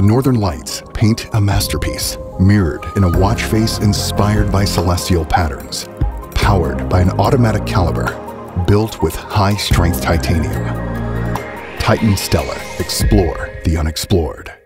The Northern Lights paint a masterpiece, mirrored in a watch face inspired by celestial patterns, powered by an automatic caliber, built with high-strength titanium. Titan Stellar. Explore the unexplored.